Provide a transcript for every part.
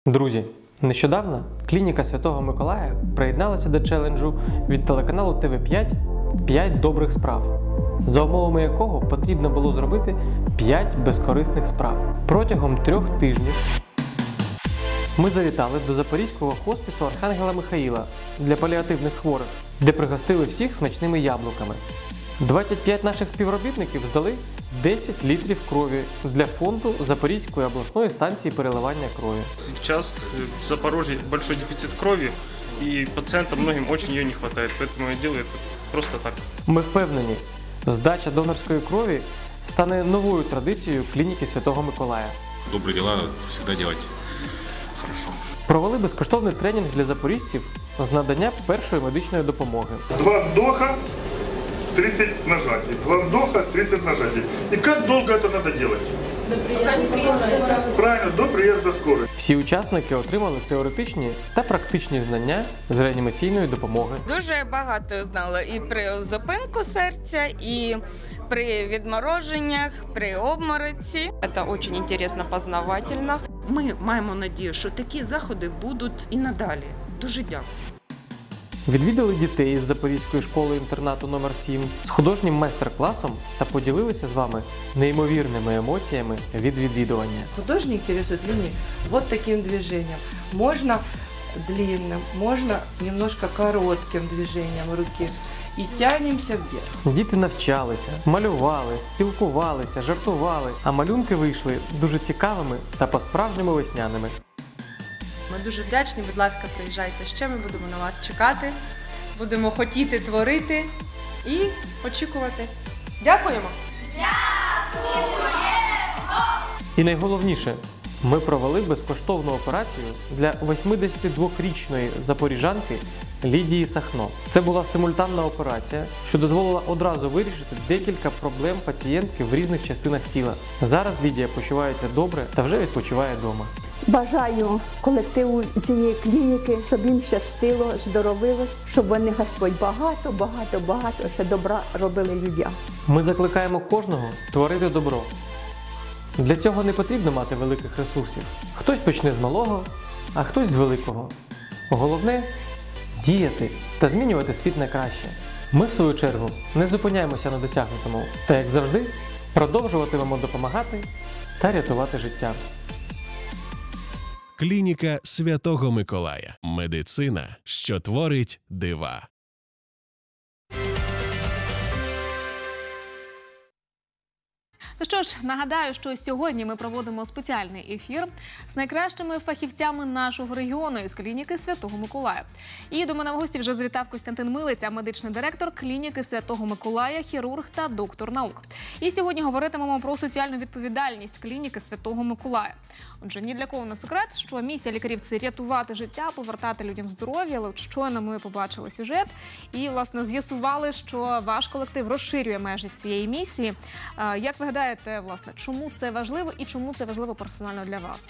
Друзі, нещодавно клініка Святого Миколая приєдналася до челенджу від телеканалу ТВ5 «5 добрих справ», за умовами якого потрібно було зробити 5 безкорисних справ. Протягом 3 тижнів ми завітали до Запорізького хоспісу Архангела Михаїла для паліативних хворих, де пригостили всіх смачними яблуками. 25 наших співробітників здали 10 літрів крові для фонду Запорізької обласної станції переливання крові. Сейчас в Запорожье большой дефицит крови, и пациентам многим очень ее не хватает, поэтому я делаю это просто так. Ми впевнені, здача донорської крові стане новою традицією клініки Святого Миколая. Добрые дела всегда делать хорошо. Провели безкоштовний тренінг для запоріжців з надання першої медичної допомоги. 2 вдоха, 30 нажатий. 2 вдоха, 30 нажатий. И как долго это надо делать? Правильно, до приезда скорой. Всі учасники отримали теоретичні та практичні знання з реанімаційної допомоги. Дуже багато знала і при зупинку серця, і при відмороженнях, при обмороці. Це дуже цікаво, познавательно. Ми маємо надію, що такі заходи будуть і надалі. Дуже дякую. Відвідали дітей з Запорізької школи-інтернату номер 7 з художнім майстер-класом та поділилися з вами неймовірними емоціями від відвідування. Художники рисуют линии вот таким движением. Можно длинным, можно немножко коротким движением руки. І тягнемося вверх. Діти навчалися, малювали, спілкувалися, жартували, а малюнки вийшли дуже цікавими та по-справжньому весняними. Ми дуже вдячні, будь ласка, приїжджайте ще, ми будемо на вас чекати, будемо хотіти творити і очікувати. Дякуємо! І найголовніше, ми провели безкоштовну операцію для 82-річної запоріжанки Лідії Сахно. Це була симультанна операція, що дозволила одразу вирішити декілька проблем пацієнтки в різних частинах тіла. Зараз Лідія почувається добре та вже відпочиває вдома. Бажаю колективу цієї клініки, щоб їм щастило, здоровилось, щоб вони, Господь, багато ще добра робили людям. Ми закликаємо кожного творити добро. Для цього не потрібно мати великих ресурсів. Хтось почне з малого, а хтось з великого. Головне – діяти та змінювати світ на краще. Ми, в свою чергу, не зупиняємося на досягнутому. Та, як завжди, продовжуватимемо допомагати та рятувати життя. Клініка Святого Миколая. Медицина, що творить дива. Ну що ж, нагадаю, що сьогодні ми проводимо спеціальний ефір з найкращими фахівцями нашого регіону із клініки Святого Миколая. І до мене в гості вже завітав Костянтин Милиця, медичний директор клініки Святого Миколая, хірург та доктор наук. І сьогодні говоритимемо про соціальну відповідальність клініки Святого Миколая. Отже, ні для кого не секрет, що місія лікарів – це рятувати життя, повертати людям здоров'я, але щойно ми побачили сюжет і, власне, з'ясували, що ваш колектив розширює межі цієї місії. Як ви гадаєте, власне, чому це важливо і чому це важливо персонально для вас?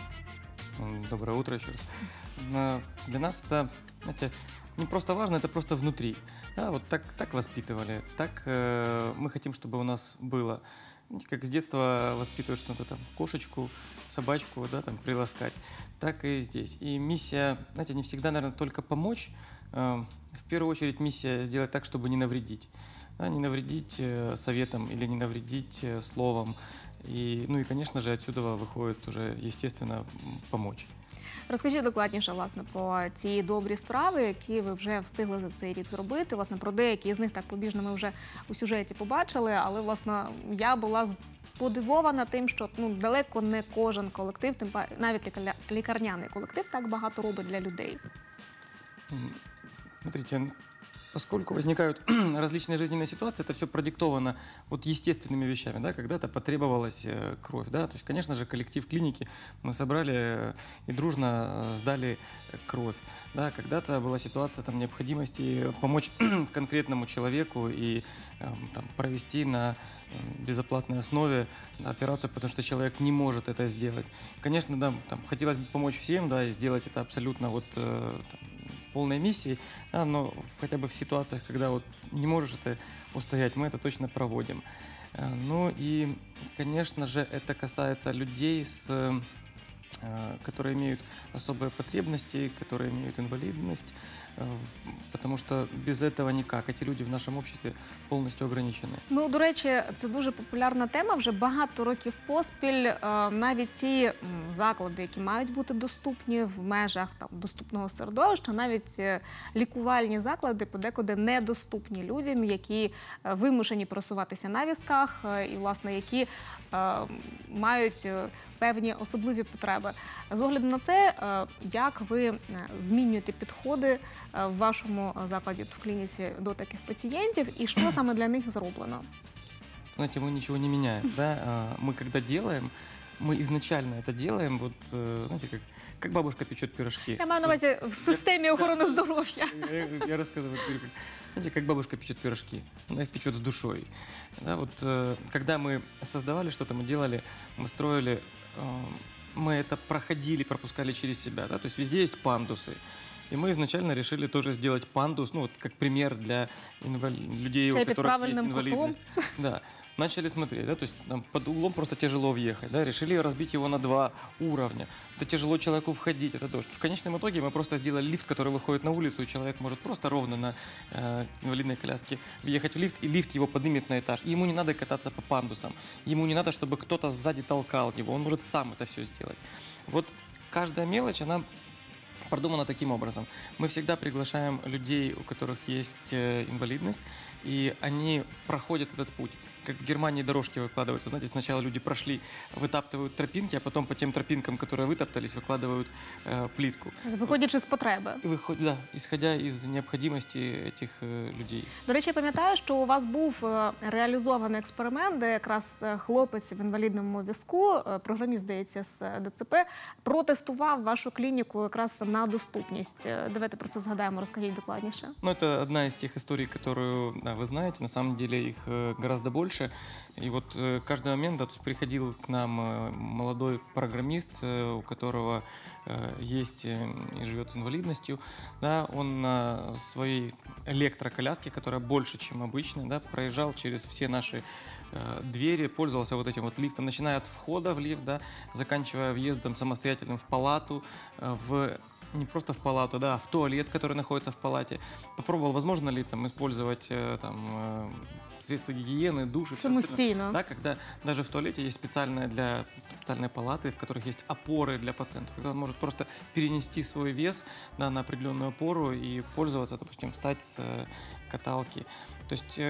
Доброе утро еще раз. Для нас это, знаете, не просто важно, это просто внутри. Да, вот так воспитывали, так мы хотим, чтобы у нас было. Как с детства воспитывают что-то там, кошечку, собачку, да, там, приласкать, так и здесь. И миссия, знаете, не всегда, наверное, только помочь. В первую очередь миссия сделать так, чтобы не навредить. Да, не навредить советом или не навредить словом. И, ну и, конечно же, отсюда выходит уже, естественно, помочь. Розкажіть докладніше, власне, про ці добрі справи, які ви вже встигли за цей рік зробити. Власне, про деякі з них так побіжно ми вже у сюжеті побачили, але, власне, я була подивована тим, що далеко не кожен колектив, тим навіть лікарняний колектив, так багато робить для людей. Смотрите, поскольку возникают различные жизненные ситуации, это все продиктовано вот естественными вещами, да, когда-то потребовалась кровь, да, то есть, конечно же, коллектив клиники мы собрали и дружно сдали кровь, да, когда-то была ситуация там необходимости помочь конкретному человеку и там, провести на безоплатной основе операцию, потому что человек не может это сделать. Конечно, да, там, хотелось бы помочь всем, да, и сделать это абсолютно вот там, полной миссией, да, но хотя бы в ситуациях, когда вот не можешь это устоять, мы это точно проводим. Ну и, конечно же, это касается людей с которые имеют особые потребности, которые имеют инвалидность, потому что без этого никак. Эти люди в нашем обществе повністю ограничені. Ну, до речі, це дуже популярна тема. Вже багато років поспіль навіть ті заклади, які мають бути доступні в межах доступного середовища, навіть лікувальні заклади подекуди недоступні людям, які вимушені пересуватися на візках і, власне, які мають певні особливі потреби. З огляду на це, як ви змінюєте підходи в вашому закладі, в клініці, до таких пацієнтів, і що саме для них зроблено? Знаете, мы ничего не меняем, да? Мы когда делаем, мы изначально это делаем, вот, знаете, как бабушка печет пирожки. Я маю на увазі в системі охорони здоров'я. Я рассказываю, знаете, как бабушка печет пирожки. Она их печет с душой. Да, вот, когда мы создавали что-то, мы делали, мы строили, мы это проходили, пропускали через себя. Да? То есть везде есть пандусы. И мы изначально решили тоже сделать пандус, ну вот как пример для людей, у которых есть инвалидность. Да. Начали смотреть, да, то есть там, под углом просто тяжело въехать, да, решили разбить его на 2 уровня. Это тяжело человеку входить, это дождь. В конечном итоге мы просто сделали лифт, который выходит на улицу, и человек может просто ровно на инвалидной коляске въехать в лифт, и лифт его поднимет на этаж. И ему не надо кататься по пандусам, ему не надо, чтобы кто-то сзади толкал его, он может сам это все сделать. Вот каждая мелочь, она продумано таким образом. Мы всегда приглашаем людей, у которых есть инвалидность, и они проходят этот путь. Как в Германии дорожки выкладываются. Знаете, сначала люди прошли, вытаптывают тропинки, а потом по тем тропинкам, которые вытоптались, выкладывают плитку. Виходячи з потреби. Да, исходя из необходимости этих людей. До речі, я пам'ятаю, що у вас був реалізований експеримент, де якраз хлопець в інвалідному візку, програміст, здається, з ДЦП, протестував вашу клініку якраз на доступність. Давайте про це згадаємо, розкажіть докладніше. Ну, это одна из тех историй, которую, да, вы знаете, на самом деле их гораздо больше. И вот каждый момент, да, то есть приходил к нам молодой программист, у которого есть и живет с инвалидностью, да, он на своей электроколяске, которая больше, чем обычно, да, проезжал через все наши двери, пользовался вот этим вот лифтом, начиная от входа в лифт, да, заканчивая въездом самостоятельным в палату, не просто в палату, да, а в туалет, который находится в палате. Попробовал, возможно ли там использовать средства гигиены, душ и все остальное. Да, когда даже в туалете есть специальные палаты, в которых есть опоры для пациентов, когда он может просто перенести свой вес, да, на определенную опору и пользоваться, допустим, встать с каталки. То есть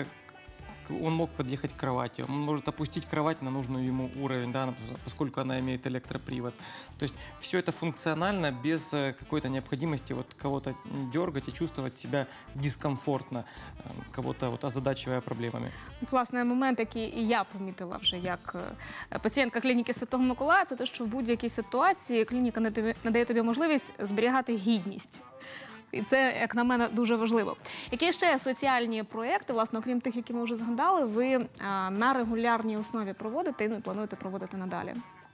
он мог подъехать к кровати, он может опустить кровать на нужный ему уровень, да, поскольку она имеет электропривод. То есть все это функционально, без какой-то необходимости вот кого-то дергать и чувствовать себя дискомфортно, кого-то вот озадачивая проблемами. Власне, момент, який і я помітила вже як пацієнтка клініки Святого Миколая, це те, що в будь-якій ситуації клініка надає тобі можливість зберігати гідність. І це, як на мене, дуже важливо. Які ще соціальні проєкти, власне, окрім тих, які ми вже згадали, ви на регулярній основі проводите і плануєте проводити надалі?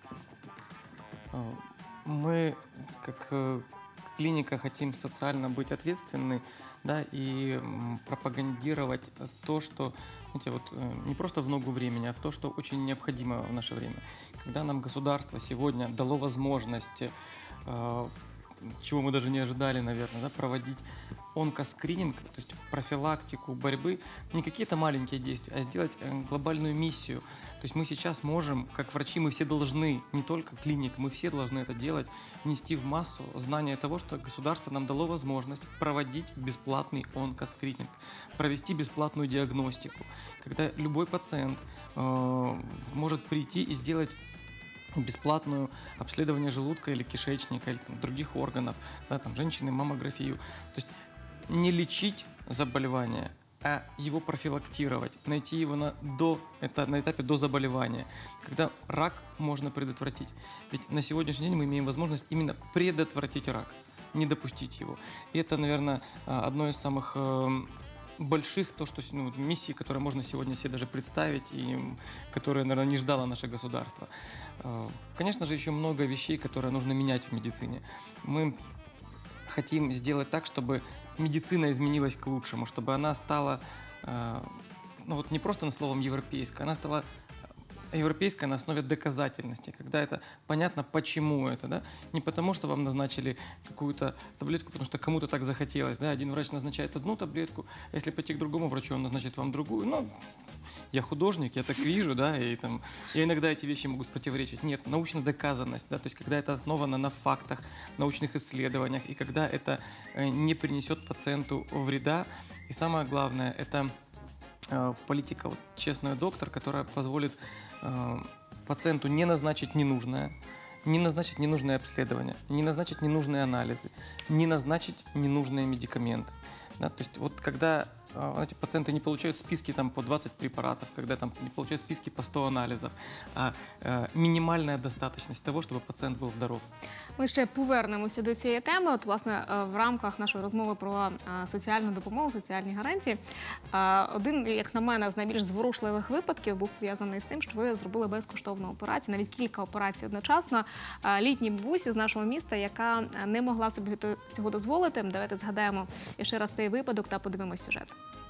Мы, как клиника, хотим социально быть ответственны, да, и пропагандировать то, что, знаете, вот, не просто в ногу времени, а в то, что очень необходимо в наше время. Когда нам государство сегодня дало возможность, чего мы даже не ожидали, наверное, да, проводить онкоскрининг, то есть профилактику борьбы, не какие-то маленькие действия, а сделать глобальную миссию. То есть мы сейчас можем, как врачи, мы все должны, не только клиника, мы все должны это делать, внести в массу знание того, что государство нам дало возможность проводить бесплатный онкоскрининг, провести бесплатную диагностику, когда любой пациент может прийти и сделать бесплатное обследование желудка или кишечника, или там, других органов, да, там, женщины, маммографию. То есть не лечить заболевание, а его профилактировать, найти его на этапе до заболевания, когда рак можно предотвратить. Ведь на сегодняшний день мы имеем возможность именно предотвратить рак, не допустить его. И это, наверное, одно из самых больших, миссий, которые можно сегодня себе даже представить и которые, наверное, не ждало наше государство. Конечно же, еще много вещей, которые нужно менять в медицине. Мы хотим сделать так, чтобы медицина изменилась к лучшему, чтобы она стала, не просто словом европейской, она стала европейское на основе доказательности, когда это понятно, почему это, да, не потому, что вам назначили какую-то таблетку, потому что кому-то так захотелось, да, один врач назначает одну таблетку, а если пойти к другому врачу, он назначит вам другую, ну, я художник, я так вижу, да, и там, и иногда эти вещи могут противоречить. Нет, научная доказанность, да, то есть когда это основано на фактах, научных исследованиях, и когда это не принесет пациенту вреда, и самое главное, это политика, вот, честный доктор, которая позволит пациенту не назначить ненужное, не назначить ненужные обследования, не назначить ненужные анализы, не назначить ненужные медикаменты. Да, то есть вот когда знаете, пациенты не получают списки там, по 20 препаратов, когда там, не получают списки по 100 аналізів, а мінімальна достаточність того, щоб пацієнт був здоров. Ми ще повернемося до цієї теми. От, власне, в рамках нашої розмови про соціальну допомогу, соціальні гарантії, один, як на мене, з найбільш зворушливих випадків був пов'язаний з тим, що ви зробили безкоштовну операцію, навіть кілька операцій одночасно, літній бабусі з нашого міста, яка не могла собі цього дозволити. Давайте згадаємо ще раз цей випадок та подивимось сюжет.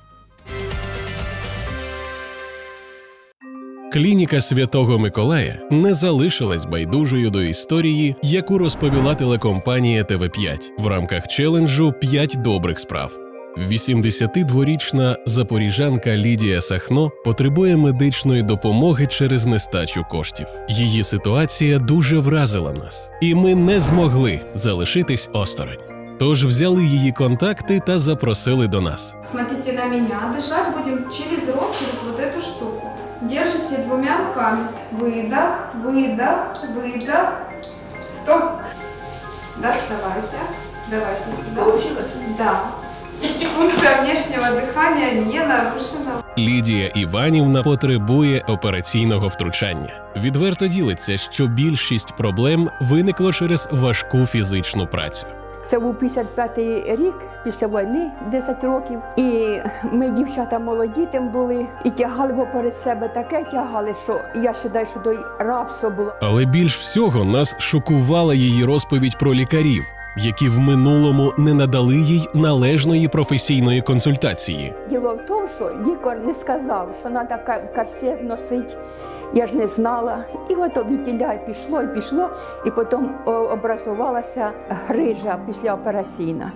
Клініка Святого Миколая не залишилась байдужою до історії, яку розповіла телекомпанія ТВ5 в рамках челенджу «5 добрих справ». 82-річна запоріжанка Лідія Сахно потребує медичної допомоги через нестачу коштів. Її ситуація дуже вразила нас, і ми не змогли залишитись осторонь. Тож взяли її контакти та запросили до нас. Смотрите на меня. Дышать будем через рот, через вот эту штуку. Держите двумя руками. Выдох, выдох, выдох. Стоп. Да, давайте. Давайте сюда. Получилось? Да. Функция внешнего дыхания не нарушена. Лідія Іванівна потребує операційного втручання. Відверто ділиться, що більшість проблем виникло через важку фізичну працю. Це був 55-й рік після війни, 10 років. І ми, дівчата молоді, тим були. І тягали поперед себе таке тягали, що я вважаю, що то й рабство було. Але більш всього нас шокувала її розповідь про лікарів, які в минулому не надали їй належної професійної консультації. Діло в тому, що лікар не сказав, що треба корсет носити. Я ж не знала. І от відтіля пішло, і потім образувалася грижа післяопераційна.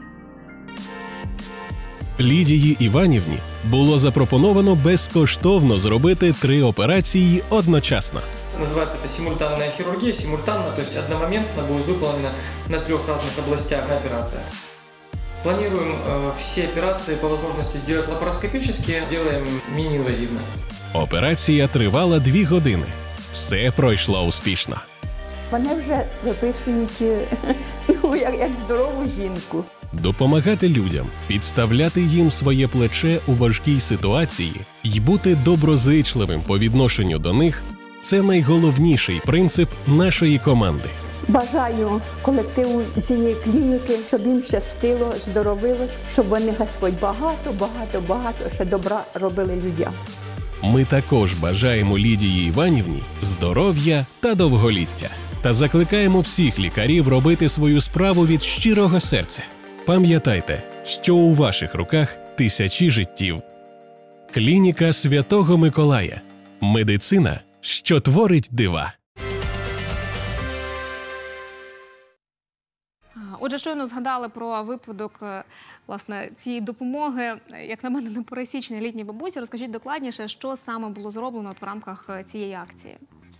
Лідії Іванівні було запропоновано безкоштовно зробити 3 операції одночасно. Называется это симультанная хирургия, симультанно, то есть одномоментно будет выполнена на 3 разных областях операция. Планируем все операции по возможности сделать лапароскопически, делаем мини-инвазивно. Операція тривала 2 години. Все пройшло успішно. Мене вже виписують як здорову жінку. Допомагати людям, підставляти їм своє плече у важкій ситуації і бути доброзичливим по відношенню до них – це найголовніший принцип нашої команди. Бажаю колективу цієї клініки, щоб їм щастило, здоровилось, щоб вони, Господь, багато ще добра робили людям. Ми також бажаємо Лідії Іванівні здоров'я та довголіття. Та закликаємо всіх лікарів робити свою справу від щирого серця. Пам'ятайте, що у ваших руках тисячі життів. Клініка Святого Миколая. Медицина, що творить дива. Отже, щойно згадали про випадок, власне, цієї допомоги, як на мене, непересічній літній бабусі. Розкажіть докладніше, що саме було зроблено в рамках цієї акції?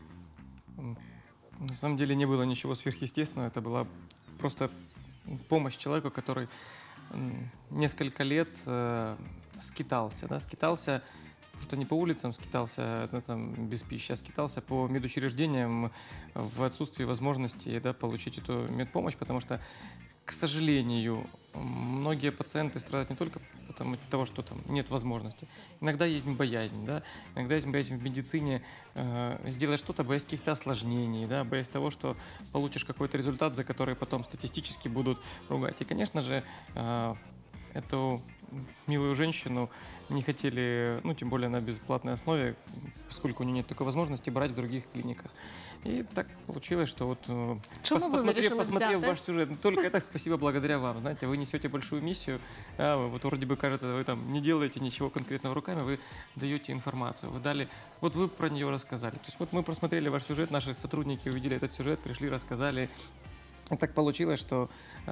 На самом деле не было ничего сверхъестественного, это была просто помощь человеку, который несколько лет скитался, да, скитался, что не по улицам скитался там, без пищи, а скитался по медучреждениям в отсутствии возможности, да, получить эту медпомощь, потому что, к сожалению, многие пациенты страдают не только потому того, что там нет возможности. Иногда есть боязнь, да? Иногда есть боязнь в медицине сделать что-то, боясь каких-то осложнений, да? Боясь того, что получишь какой-то результат, за который потом статистически будут ругать. И, конечно же, эту милую женщину не хотели, ну, тем более на бесплатной основе, поскольку у нее нет такой возможности, брать в других клиниках. И так получилось, что вот посмотрев ваш сюжет, только это спасибо благодаря вам. Знаете, вы несете большую миссию, вот вроде бы кажется, вы там не делаете ничего конкретного руками, вы даете информацию. Вы дали, вот вы про нее рассказали. То есть вот мы просмотрели ваш сюжет, наши сотрудники увидели этот сюжет, пришли, рассказали. И так получилось, что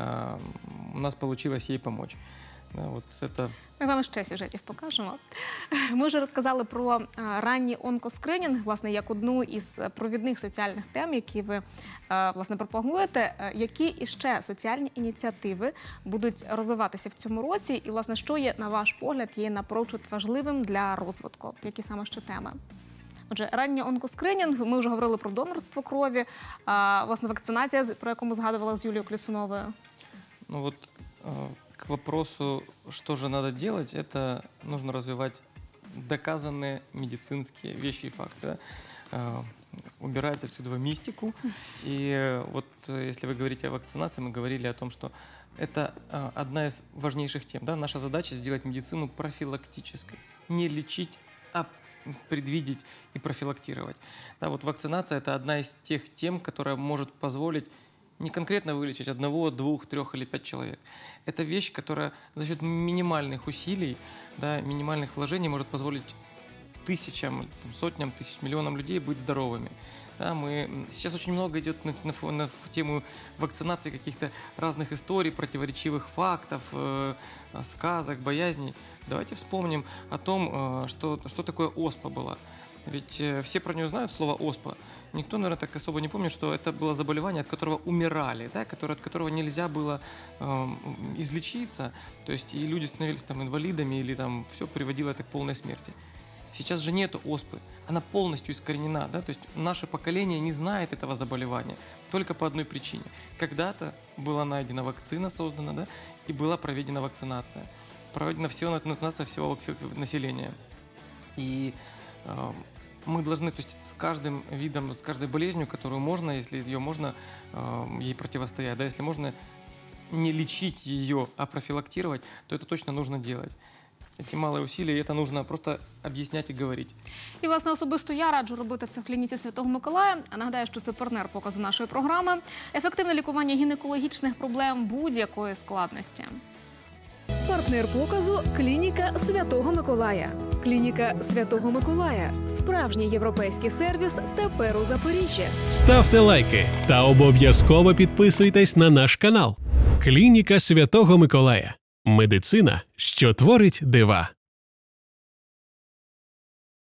у нас получилось ей помочь. Да, от це... Ми вам ще сюжетів покажемо. Ми вже розказали про ранній онкоскринінг, власне, як одну із провідних соціальних тем, які ви, власне, пропагуєте. Які іще соціальні ініціативи будуть розвиватися в цьому році? І, власне, що є, на ваш погляд, є напрочуд важливим для розвитку? Які саме ще теми? Отже, ранній онкоскринінг, ми вже говорили про донорство крові, власне, вакцинація, про яку ми згадували з Юлією Клісуновою. Ну вот к вопросу, что же надо делать, это нужно развивать доказанные медицинские вещи и факты. Убирать отсюда мистику. И вот если вы говорите о вакцинации, мы говорили о том, что это одна из важнейших тем. Да? Наша задача сделать медицину профилактической. Не лечить, а предвидеть и профилактировать. Да, вот вакцинация – это одна из тех тем, которая может позволить не конкретно вылечить 1, 2, 3 или 5 человек. Это вещь, которая за счет минимальных усилий, да, минимальных вложений может позволить тысячам, сотням тысяч, миллионам людей быть здоровыми. Да, сейчас очень много идет на тему вакцинации каких-то разных историй, противоречивых фактов, сказок, боязней. Давайте вспомним о том, что такое оспа была. Ведь все про нее знают слово оспа. Никто, наверное, так особо не помнит, что это было заболевание, от которого умирали, да, от которого нельзя было излечиться. То есть и люди становились там инвалидами, или там все приводило это к полной смерти. Сейчас же нет оспы, она полностью искоренена, да? То есть наше поколение не знает этого заболевания только по одной причине. Когда-то была найдена вакцина, создана, да, и была проведена вакцинация. Проведена вакцинация всего населения. И мы должны, то есть с каждым видом, с каждой болезнью, которую можно, если ее можно ей противостоять, да, если можно не лечить ее, а профилактировать, то это точно нужно делать. Ці малі усилля, це потрібно просто об'ясняти і говорити. І, власне, особисто я раджу робити це в клініці Святого Миколая. А нагадаю, що це партнер показу нашої програми. Ефективне лікування гінекологічних проблем будь-якої складності. Партнер показу – клініка Святого Миколая. Клініка Святого Миколая – справжній європейський сервіс тепер у Запоріжжі. Ставте лайки та обов'язково підписуйтесь на наш канал. Клініка Святого Миколая. Медицина, що творить дива.